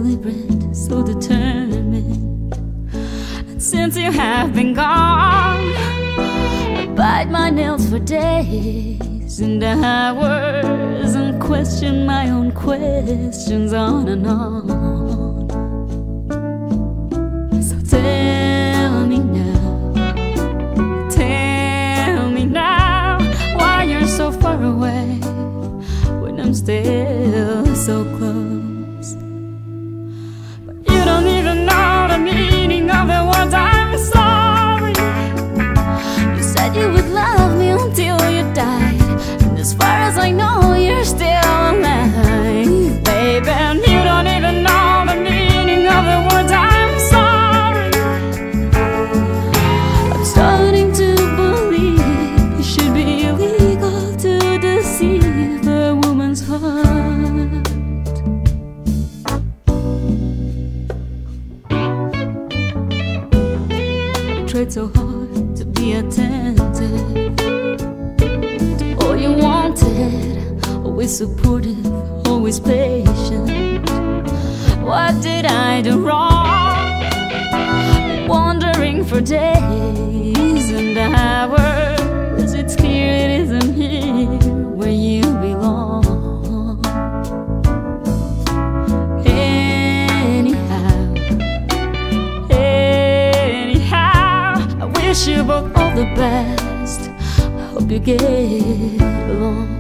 deliberate, so determined. And since you have been gone, I bite my nails for days and hours and question my own questions on and on. So tell me now why you're so far away when I'm still so close. But you don't even know the meaning of the words I'm sorry. You said you would love me until you died, and as far as I know, you're still alive, baby. And you don't even know the meaning of the words I'm sorry. I'm starting to believe it should be illegal to deceive a woman's heart. I tried so hard to be attentive to all you wanted, always supportive, always patient. What did I do wrong? Wandering for days and hours, it's clear it isn't here where you belong. Anyhow, I wish you both all the best. I hope you get along.